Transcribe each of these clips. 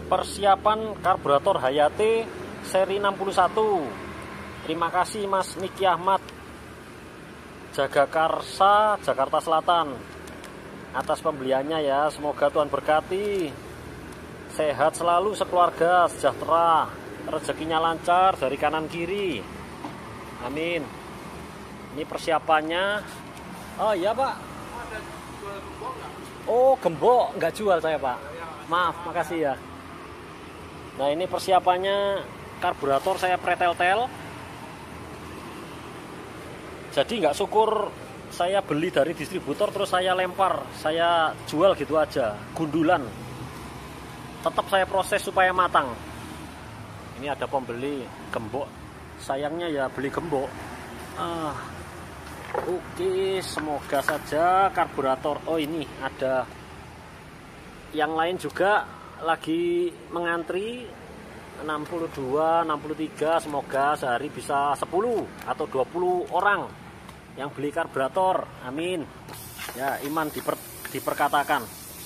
persiapan karburator Hayate seri 61. Terima kasih Mas Niki Ahmad, Jagakarsa, Jakarta Selatan, atas pembeliannya ya. Semoga Tuhan berkati, sehat selalu sekeluarga, sejahtera, rezekinya lancar dari kanan kiri, amin. Ini persiapannya. Oh iya Pak. Ada jual gembok nggak? Oh gembok nggak jual saya Pak, maaf, makasih ya. Nah ini persiapannya karburator saya pretel-tel. Jadi nggak syukur saya beli dari distributor terus saya lempar, saya jual gitu aja, gundulan. Tetap saya proses supaya matang. Ini ada pembeli gembok, sayangnya ya beli gembok. Oke, semoga saja karburator. Oh ini ada yang lain juga lagi mengantri 62, 63. Semoga sehari bisa 10 atau 20 orang yang beli karburator, amin ya. Iman diperkatakan.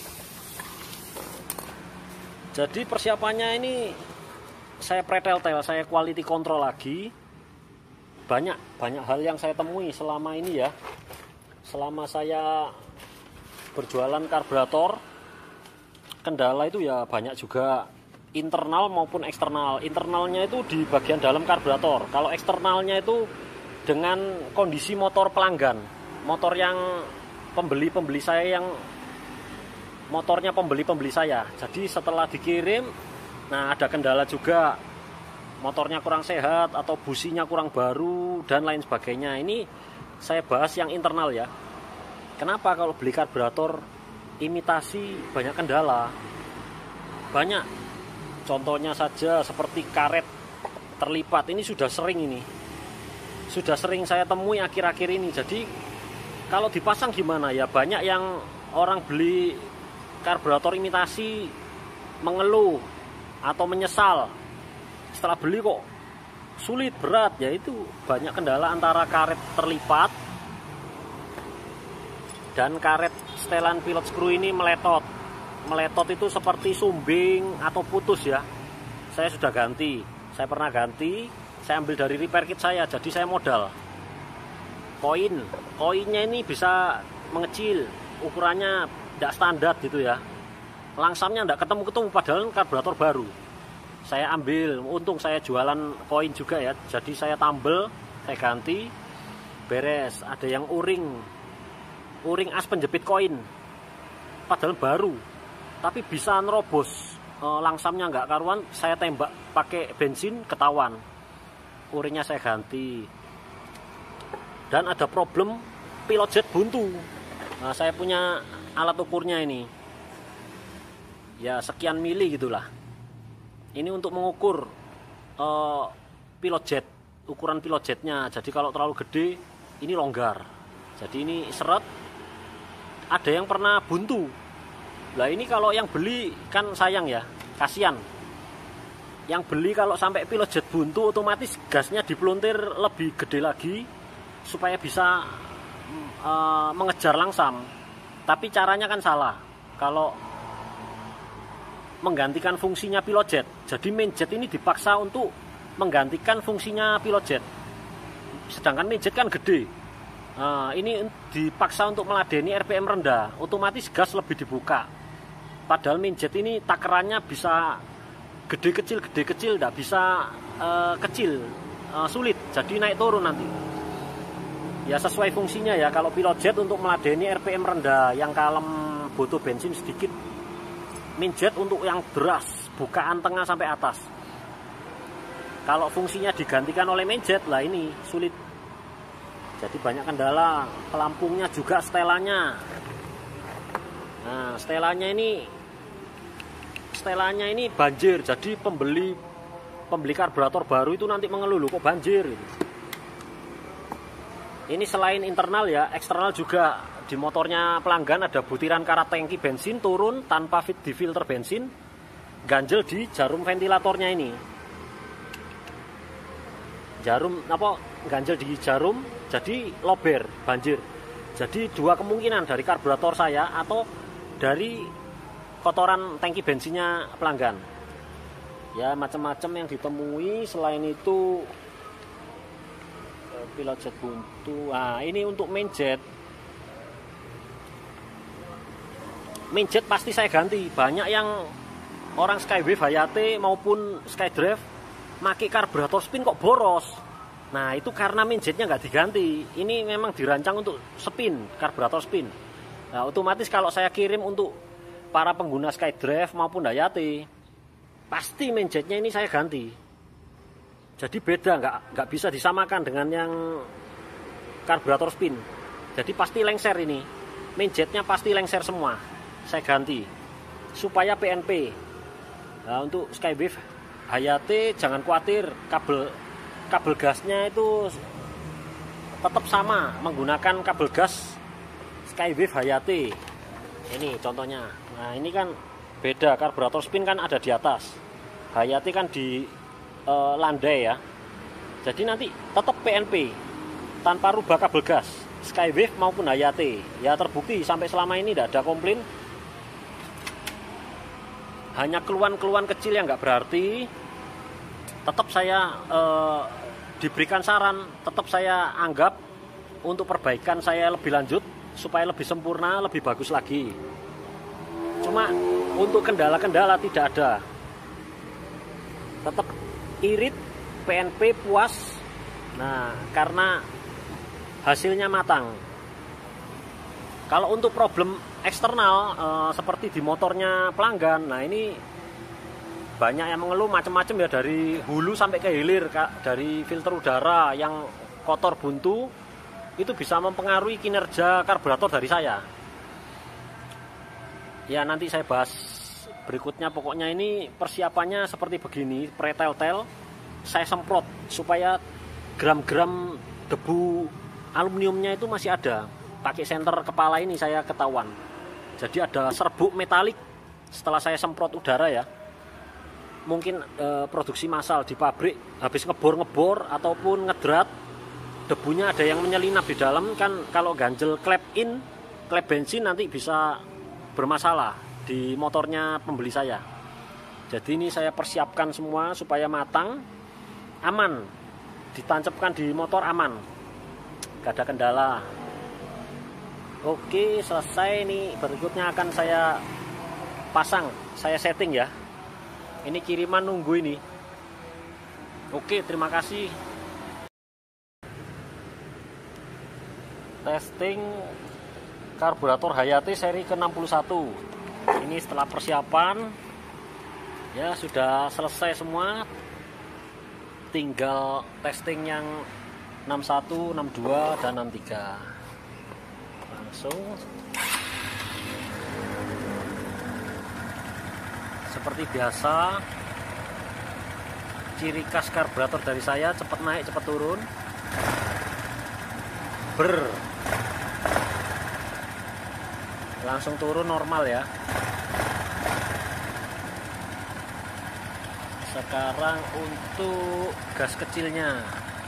Jadi persiapannya ini saya pretel-tel, saya quality control lagi. Banyak hal yang saya temui selama ini ya, selama saya berjualan karburator. Kendala itu ya banyak juga, internal maupun eksternal. Internalnya itu di bagian dalam karburator. Kalau eksternalnya itu dengan kondisi motor pelanggan, motor yang pembeli saya, yang motornya pembeli saya. Jadi setelah dikirim, nah ada kendala juga, motornya kurang sehat atau businya kurang baru dan lain sebagainya. Ini saya bahas yang internal ya. Kenapa kalau beli karburator imitasi banyak kendala? Banyak. Contohnya saja seperti karet terlipat. Ini sudah sering saya temui akhir-akhir ini. Jadi kalau dipasang gimana ya? Banyak yang orang beli karburator imitasi mengeluh atau menyesal. Setelah beli kok sulit, berat, yaitu banyak kendala antara karet terlipat dan karet setelan pilot screw ini meletot. Meletot itu seperti sumbing atau putus ya. Saya sudah ganti, saya pernah ganti, saya ambil dari repair kit saya, jadi saya modal. Koinnya ini bisa mengecil, ukurannya tidak standar gitu ya. Langsamnya tidak ketemu padahal karburator baru. Saya ambil, untung saya jualan koin juga ya. Jadi saya tambel, saya ganti, beres. Ada yang uring as penjepit koin, padahal baru, tapi bisa nerobos. Langsamnya nggak karuan, saya tembak pakai bensin, ketahuan. Uringnya saya ganti. Dan ada problem pilot jet buntu. Nah, saya punya alat ukurnya ini. Ya sekian mili gitulah. Ini untuk mengukur pilot jet, ukuran pilot jetnya. Jadi kalau terlalu gede, ini longgar. Jadi ini seret. Ada yang pernah buntu. Nah ini kalau yang beli kan sayang ya, kasihan. Yang beli kalau sampai pilot jet buntu, otomatis gasnya dipeluntir lebih gede lagi supaya bisa mengejar langsam. Tapi caranya kan salah. Kalau menggantikan fungsinya pilot jet, jadi main jet ini dipaksa untuk menggantikan fungsinya pilot jet, sedangkan main jet kan gede. Nah, ini dipaksa untuk meladeni RPM rendah, otomatis gas lebih dibuka. Padahal main jet ini takarannya bisa gede kecil, tidak bisa kecil, sulit, jadi naik turun nanti. Ya sesuai fungsinya ya. Kalau pilot jet untuk meladeni RPM rendah, yang kalem, butuh bensin sedikit. Main jet untuk yang deras, bukaan tengah sampai atas. Kalau fungsinya digantikan oleh main jet, lah ini sulit. Jadi banyak kendala. Pelampungnya juga, setelannya. Nah, setelannya ini banjir. Jadi pembeli karburator baru itu nanti mengeluh, kok banjir gitu. Ini selain internal ya, eksternal juga. Di motornya pelanggan ada butiran karat tangki bensin turun tanpa di filter bensin, ganjel di jarum ventilatornya ini. Ganjel di jarum, jadi lober, banjir. Jadi dua kemungkinan, dari karburator saya atau dari kotoran tangki bensinnya pelanggan. Ya macam-macam yang ditemui. Selain itu pilot jet buntu. Nah ini untuk main jet. Main jet pasti saya ganti. Banyak yang orang Skywave Hayate maupun Skydrive maki karburator spin kok boros. Nah itu karena main jetnya nggak diganti. Ini memang dirancang untuk spin, karburator spin. Nah otomatis kalau saya kirim untuk para pengguna Skydrive maupun Hayate, pasti main jetnya ini saya ganti. Jadi beda, nggak bisa disamakan dengan yang karburator spin. Jadi pasti lengser ini. Main jetnya pasti lengser semua. Saya ganti supaya PNP. Nah, untuk Skywave Hayate jangan khawatir, kabel gasnya itu tetap sama menggunakan kabel gas Skywave Hayate. Ini contohnya. Nah ini kan beda, karburator spin kan ada di atas, Hayate kan di landai ya. Jadi nanti tetap PNP tanpa rubah kabel gas Skywave maupun Hayate. Ya terbukti sampai selama ini tidak ada komplain. Hanya keluhan-keluhan kecil yang nggak berarti. Tetap saya diberikan saran, tetap saya anggap untuk perbaikan saya lebih lanjut supaya lebih sempurna, lebih bagus lagi. Cuma untuk kendala-kendala tidak ada. Tetap irit, PNP puas. Nah, karena hasilnya matang. Kalau untuk problem eksternal seperti di motornya pelanggan, nah ini banyak yang mengeluh macam-macam ya, dari hulu sampai ke hilir, dari filter udara yang kotor buntu itu bisa mempengaruhi kinerja karburator dari saya. Ya nanti saya bahas berikutnya. Pokoknya ini persiapannya seperti begini, pretel-tel saya semprot supaya gram-gram debu aluminiumnya itu masih ada. Pakai senter kepala ini saya ketahuan. Jadi ada serbuk metalik setelah saya semprot udara ya. Mungkin produksi massal di pabrik habis ngebor ataupun ngedrat, debunya ada yang menyelinap di dalam kan. Kalau ganjel klep bensin nanti bisa bermasalah di motornya pembeli saya. Jadi ini saya persiapkan semua supaya matang, aman, ditancapkan di motor aman, gak ada kendala. Oke, selesai nih. Berikutnya akan saya pasang, saya setting ya. Ini kiriman nunggu ini. Oke, terima kasih. Testing karburator Hayate seri ke-61. Ini setelah persiapan ya sudah selesai semua. Tinggal testing yang 61, 62 dan 63. Langsung seperti biasa, ciri khas karburator dari saya cepat naik cepat turun. Langsung turun normal ya. Sekarang untuk gas kecilnya.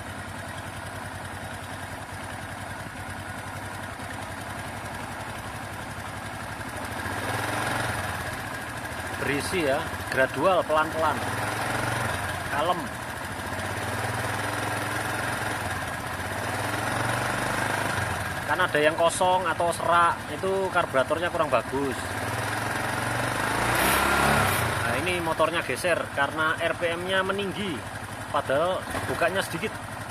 Berisi ya, gradual, pelan-pelan, kalem. Kan ada yang kosong atau serak, itu karburatornya kurang bagus. Nah ini motornya geser karena RPM-nya meninggi, padahal bukanya sedikit.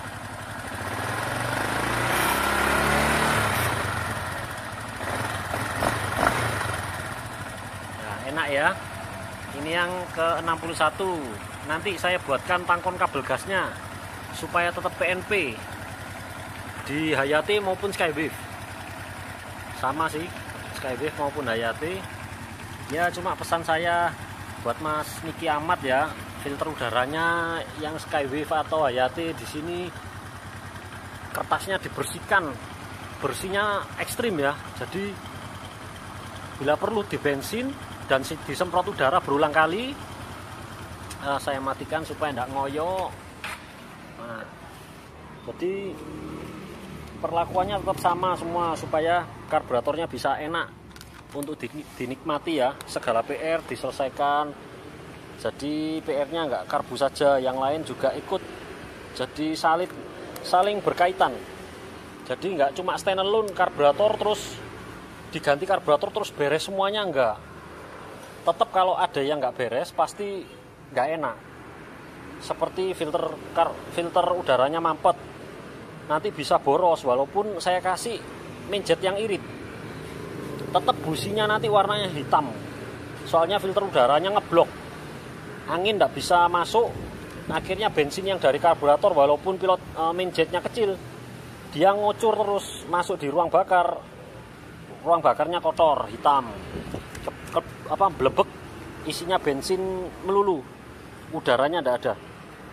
Nah enak ya. Ini yang ke-61. Nanti saya buatkan tangkon kabel gasnya supaya tetap PNP di Hayate maupun Skywave. Sama sih, Skywave maupun Hayate. Ya cuma pesan saya buat Mas Niki Ahmad ya, filter udaranya yang Skywave atau Hayate di sini kertasnya dibersihkan. Bersihnya ekstrim ya. Jadi bila perlu di bensin dan disemprot udara berulang kali. Saya matikan supaya tidak ngoyo. Nah, jadi perlakuannya tetap sama semua supaya karburatornya bisa enak untuk dinikmati ya. Segala PR diselesaikan Jadi PR-nya nggak karbu saja, yang lain juga ikut. Jadi saling berkaitan. Jadi nggak cuma standalone karburator terus diganti karburator terus beres semuanya, enggak. Tetap kalau ada yang nggak beres pasti nggak enak. Seperti filter udaranya mampet, nanti bisa boros walaupun saya kasih mainjet yang irit. Tetap businya nanti warnanya hitam. Soalnya filter udaranya ngeblok. Angin nggak bisa masuk. Akhirnya bensin yang dari karburator walaupun pilot mainjetnya kecil, dia ngocur terus masuk di ruang bakar. Ruang bakarnya kotor, hitam. Blebek, isinya bensin melulu. Udaranya nggak ada.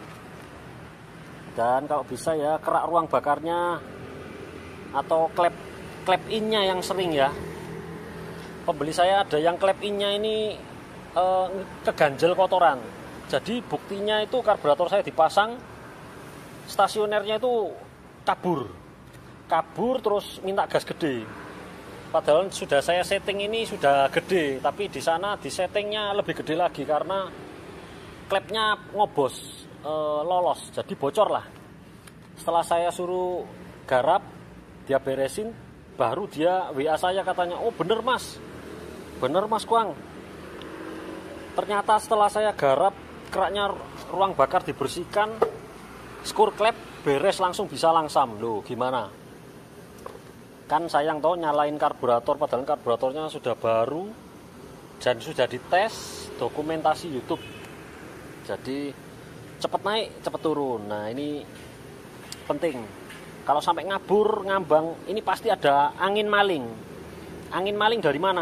Dan kalau bisa ya kerak ruang bakarnya atau klep innya yang sering ya. Pembeli saya ada yang klep innya ini keganjel kotoran. Jadi buktinya itu karburator saya dipasang, stasionernya itu kabur terus minta gas gede. Padahal sudah saya setting ini sudah gede, tapi di sana di settingnya lebih gede lagi karena klepnya ngobos, lolos, jadi bocor lah. Setelah saya suruh garap, dia beresin, baru dia WA saya katanya, oh bener mas Kuang. Ternyata setelah saya garap, keraknya ruang bakar dibersihkan, skur klep beres langsung bisa langsam. Loh gimana? Kan sayang toh nyalain karburator, padahal karburatornya sudah baru dan sudah dites dokumentasi YouTube. Jadi cepet naik, cepet turun. Nah ini penting. Kalau sampai ngabur, ngambang, ini pasti ada angin maling. Angin maling dari mana?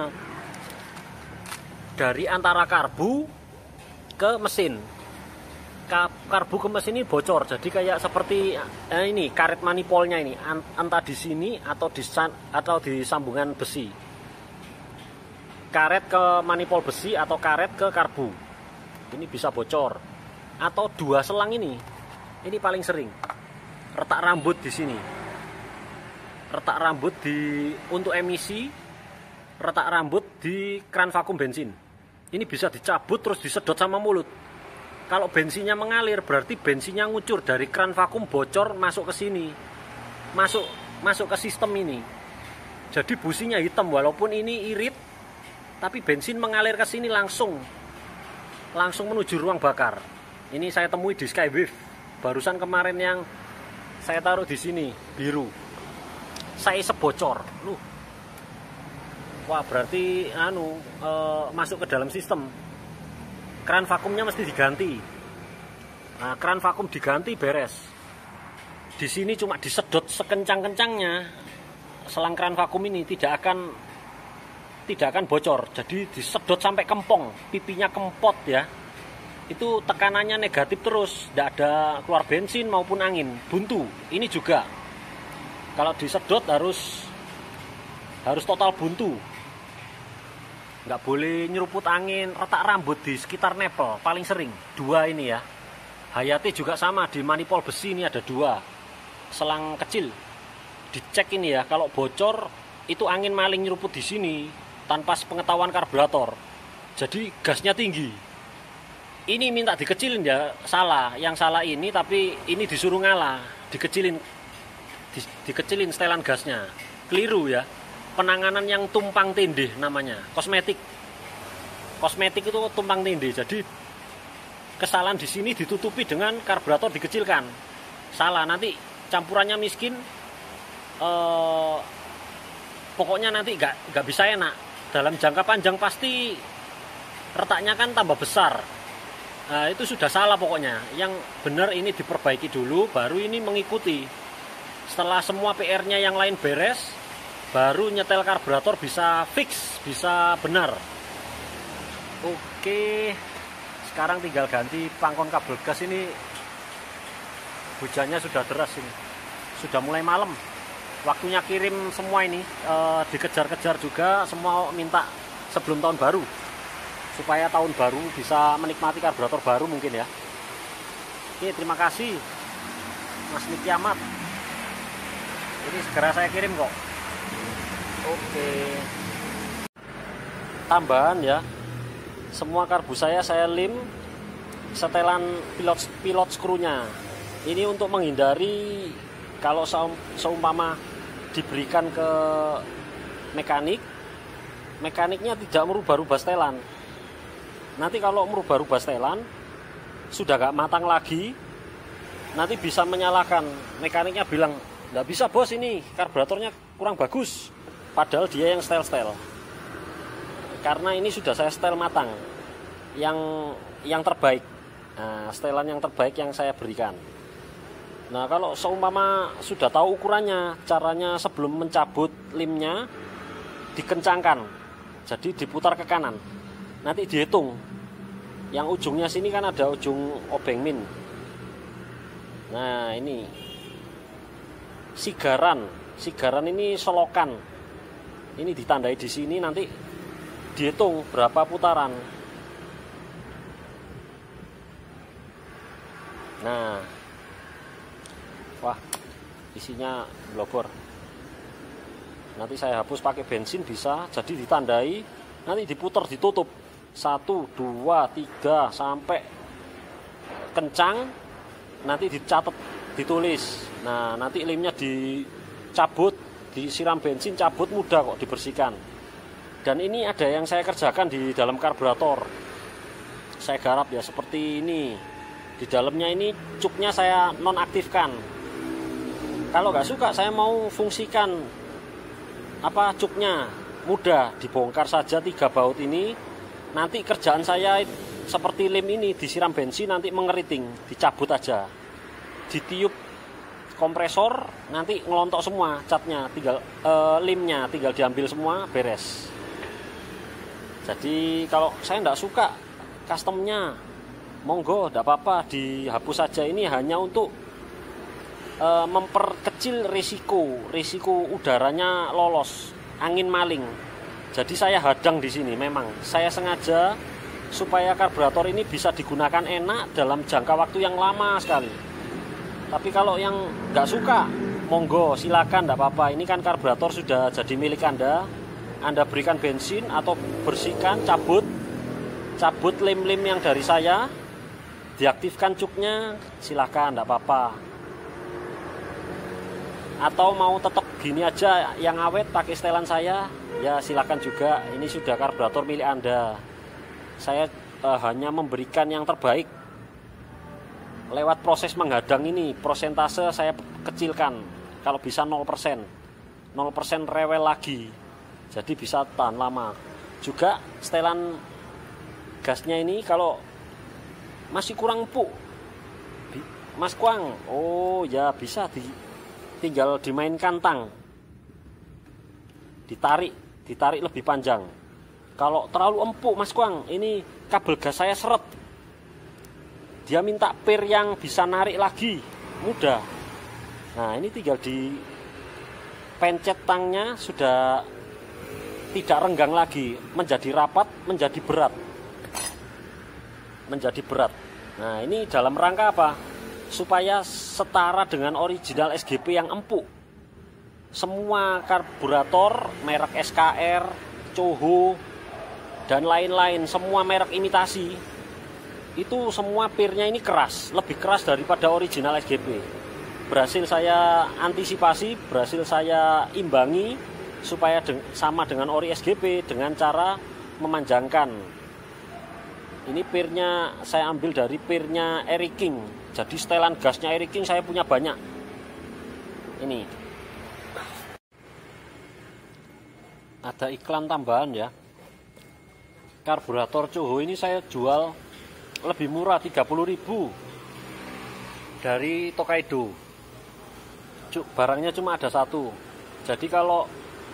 Dari antara karbu ke mesin. Karbu ke mesin ini bocor, jadi kayak seperti ini karet manipolnya ini, entah di sini atau di sambungan besi. Karet ke manipol besi atau karet ke karbu. Ini bisa bocor. Atau dua selang ini paling sering. Retak rambut di sini. Retak rambut untuk emisi, retak rambut di kran vakum bensin. Ini bisa dicabut terus disedot sama mulut. Kalau bensinnya mengalir berarti bensinnya ngucur dari kran vakum, bocor masuk ke sini. Masuk ke sistem ini. Jadi businya hitam walaupun ini irit, tapi bensin mengalir ke sini langsung menuju ruang bakar. Ini saya temui di Skywave. Barusan kemarin yang saya taruh di sini biru. Saya sebocor. Wah, berarti masuk ke dalam sistem. Kran vakumnya mesti diganti. Nah, kran vakum diganti beres. Di sini cuma disedot sekencang-kencangnya. Selang kran vakum ini tidak akan bocor. Jadi disedot sampai kempong, pipinya kempot ya. Itu tekanannya negatif terus, tidak ada keluar bensin maupun angin, buntu. Ini juga kalau disedot harus total buntu. Nggak boleh nyeruput angin. Retak rambut di sekitar nepel paling sering dua ini ya. Hayati juga sama, di manipol besi ini ada dua selang kecil. Dicek ini ya, kalau bocor itu angin maling nyeruput di sini tanpa sepengetahuan karburator. Jadi gasnya tinggi. Ini minta dikecilin ya, salah. Yang salah ini, tapi ini disuruh ngalah, dikecilin setelan gasnya. Keliru ya. Penanganan yang tumpang tindih namanya, kosmetik itu tumpang tindih. Jadi kesalahan di sini ditutupi dengan karburator dikecilkan. Salah, nanti campurannya miskin. Pokoknya nanti nggak bisa enak. Dalam jangka panjang pasti retaknya kan tambah besar. Nah, itu sudah salah pokoknya. Yang benar ini diperbaiki dulu, baru ini mengikuti. Setelah semua PR-nya yang lain beres, baru nyetel karburator bisa fix, bisa benar. Oke, sekarang tinggal ganti pangkon kabel gas ini. Hujannya sudah deras ini, sudah mulai malam. Waktunya kirim semua ini, dikejar-kejar juga, semua minta sebelum tahun baru, supaya tahun baru bisa menikmati karburator baru mungkin ya. Oke, terima kasih Mas Niki Ahmad. Ini segera saya kirim kok. Oke. Tambahan ya, semua karbu saya lem setelan pilot skrunya. Ini untuk menghindari kalau seumpama diberikan ke mekaniknya tidak merubah-rubah setelan. Nanti kalau merubah-rubah setelan sudah gak matang lagi, nanti bisa menyalahkan. Mekaniknya bilang, nggak bisa bos, ini karburatornya kurang bagus, padahal dia yang setel. Karena ini sudah saya setel matang, yang terbaik. Nah, setelan yang terbaik yang saya berikan. Nah, kalau seumpama sudah tahu ukurannya, caranya sebelum mencabut limnya dikencangkan, jadi diputar ke kanan, nanti dihitung. Yang ujungnya sini kan ada ujung obeng min. Nah, ini sigaran ini solokan. Ini ditandai di sini, nanti dihitung berapa putaran. Nah, wah, isinya blobor. Nanti saya hapus pakai bensin bisa. Jadi ditandai, nanti diputar, ditutup 1, 2, 3 sampai kencang. Nanti dicatat, ditulis. Nah, nanti limnya dicabut, disiram bensin, cabut, mudah kok dibersihkan. Dan ini ada yang saya kerjakan di dalam karburator. Saya garap ya seperti ini. Di dalamnya ini cuknya saya nonaktifkan. Kalau nggak suka saya mau fungsikan cuknya, mudah dibongkar saja 3 baut ini. Nanti kerjaan saya seperti lem ini, disiram bensin nanti mengeriting, dicabut aja, ditiup kompresor, nanti ngelontok semua catnya, tinggal limnya tinggal diambil semua, beres. Jadi kalau saya nggak suka customnya, monggo, tidak apa-apa, dihapus saja. Ini hanya untuk memperkecil risiko udaranya lolos, angin maling. Jadi saya hadang di sini. Memang saya sengaja supaya karburator ini bisa digunakan enak dalam jangka waktu yang lama sekali. Tapi kalau yang nggak suka, monggo, silakan, tidak apa-apa. Ini kan karburator sudah jadi milik Anda. Anda berikan bensin atau bersihkan, cabut lem-lem yang dari saya, diaktifkan cuknya, silakan, tidak apa-apa. Atau mau tetap gini aja yang awet pakai setelan saya, ya silakan juga. Ini sudah karburator milik Anda. Saya hanya memberikan yang terbaik. Lewat proses menghadang ini, prosentase saya kecilkan. Kalau bisa 0%. 0% rewel lagi. Jadi bisa tahan lama. Juga setelan gasnya ini kalau masih kurang empuk, Mas Kuang, oh ya bisa tinggal dimainkan tang, ditarik lebih panjang. Kalau terlalu empuk Mas Kuang, ini kabel gas saya seret, dia minta pir yang bisa narik lagi, mudah. Nah, ini tinggal dipencet tangnya, sudah tidak renggang lagi, menjadi rapat, menjadi berat. Nah, ini dalam rangka apa? Supaya setara dengan original SGP yang empuk. Semua karburator merek SKR, Coho, dan lain-lain, semua merek imitasi, itu semua pirnya ini keras, lebih keras daripada original SGP. Berhasil saya antisipasi, berhasil saya imbangi supaya sama dengan ori SGP dengan cara memanjangkan. Ini pirnya saya ambil dari pirnya Eric King. Jadi setelan gasnya Eric King saya punya banyak. Ini ada iklan tambahan ya. Karburator Coho ini saya jual lebih murah, 30.000 dari Tokaido. Barangnya cuma ada satu. Jadi kalau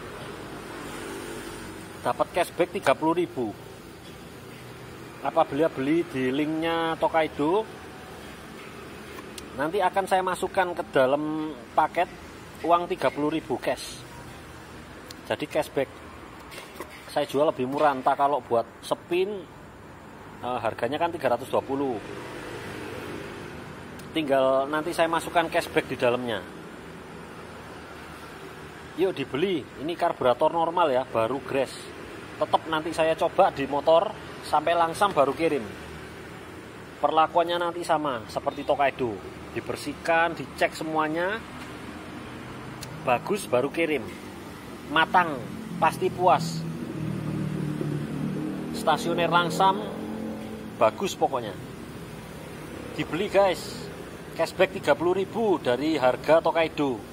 dapat cashback 30.000 apabila beli di linknya Tokaido. Nanti akan saya masukkan ke dalam paket uang 30.000 cash. Jadi cashback saya jual lebih murah. Entah kalau buat spin harganya kan 320. Tinggal nanti saya masukkan cashback di dalamnya. Yuk dibeli. Ini karburator normal ya, baru grass. Tetap nanti saya coba di motor sampai langsam baru kirim. Perlakuannya nanti sama seperti Tokaido, dibersihkan, dicek semuanya bagus baru kirim, matang, pasti puas. Stasioner Langsam bagus pokoknya. Dibeli guys, cashback 30.000 dari harga Tokaido.